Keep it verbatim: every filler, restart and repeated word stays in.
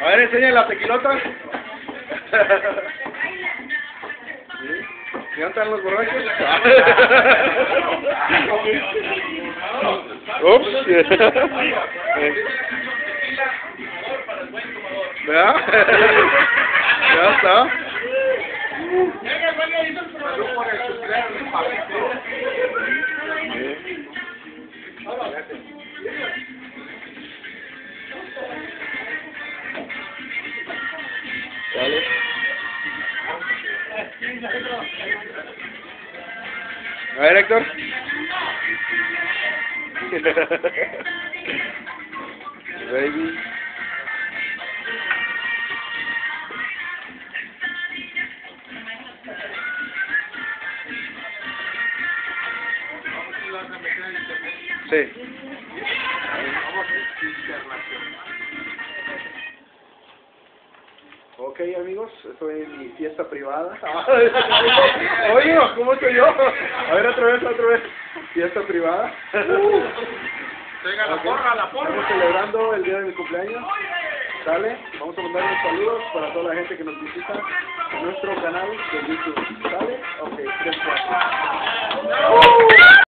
A ver, enseña la tequilota. ¿Ya están los borrachos? Ups. ¿Verdad? Ya está. Vale. A ver, Héctor. Baby. Sí. Ok, amigos, estoy en mi fiesta privada. Oye, ¿cómo estoy yo? A ver, otra vez, otra vez. Fiesta privada. Uh. Venga, la porra, la porra. Estamos celebrando el día de mi cumpleaños. ¿Sale? Vamos a mandar unos saludos para toda la gente que nos visita en nuestro canal de YouTube. ¿Sale? Ok, tres, cuatro.